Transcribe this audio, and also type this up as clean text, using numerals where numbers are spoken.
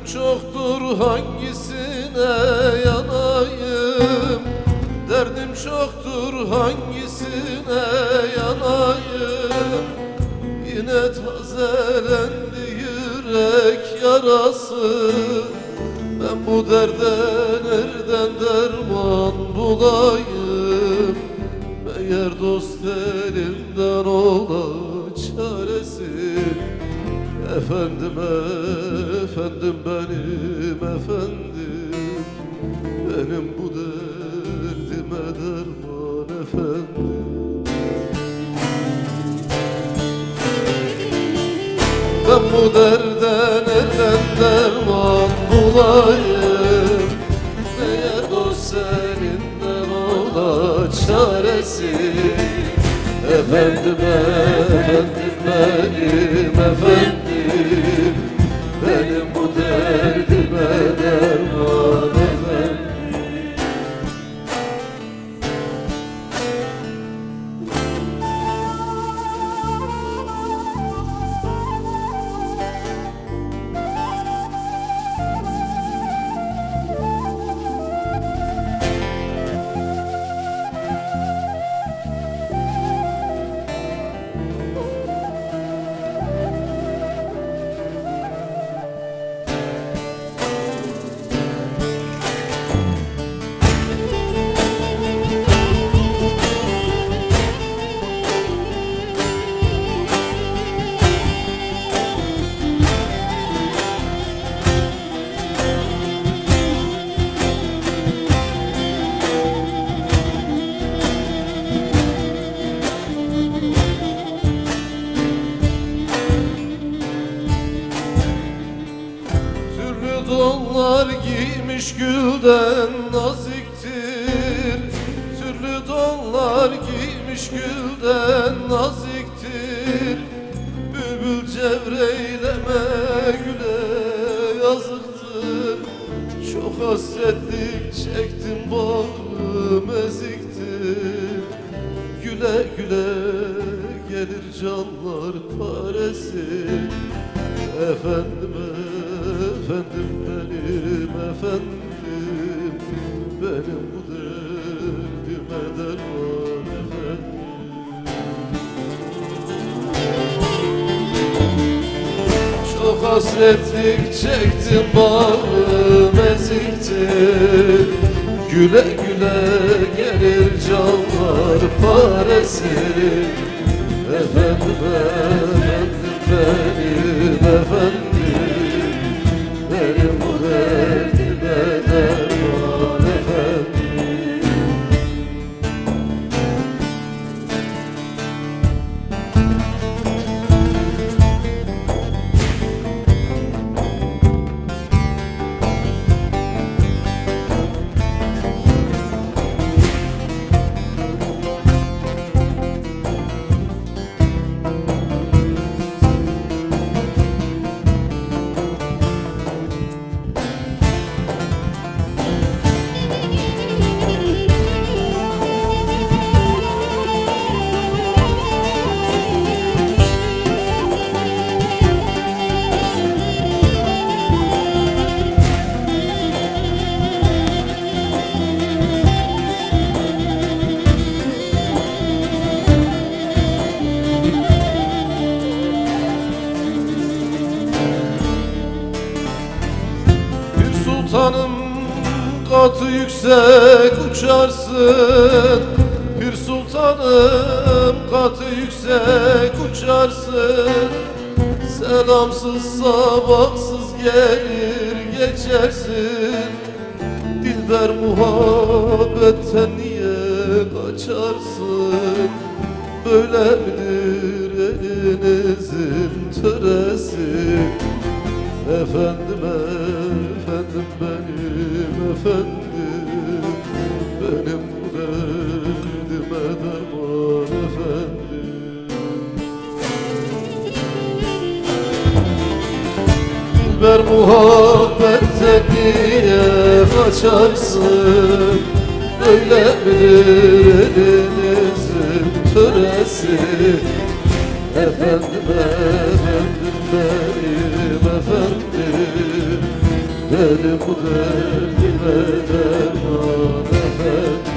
çoktur hangisine yanayım, derdim çoktur hangisine yanayım. Yine tazelendi yürek yarası, ben bu derde nereden derman bulayım? Meğer dost elimden ola çaresi. Efendim, efendim benim efendim, benim bu derdime derman efendim. Ben bu derde nereden derman bulayım? Meğer dost elinden ola çaresi. Efendim, efendim benim efendim, benim bu derdime derman efendim. Donlar giymiş gülden naziktir, türlü donlar giymiş gülden naziktir. Bülbül cevreyleme güle yazıktır, çok hasretlik çektim bağrım eziktir. Güle güle gelir canlar paresi. Efendim, efendim benim efendim, benim bu derdime derman efendim. Çok hasretlik çektim bağrım eziktir. Güle güle gelir canlar paresi. Efendim, efendim benim efendim, benim bu derdime derman efendim. Sultanım katı yüksek uçarsın, Pir sultanım katı yüksek uçarsın. Selamsız sabahsız gelir geçersin. Dilber muhabbetten niye kaçarsın? Böyle midir elinizin töresi? Efendim, efendim benim efendim, benim bu derdime derman efendim. Dilber muhabbete niye kaçarsın? Öyle midir elinizin töresi? Efendim, efendim benim efendim, Benim bu derdime derman efendim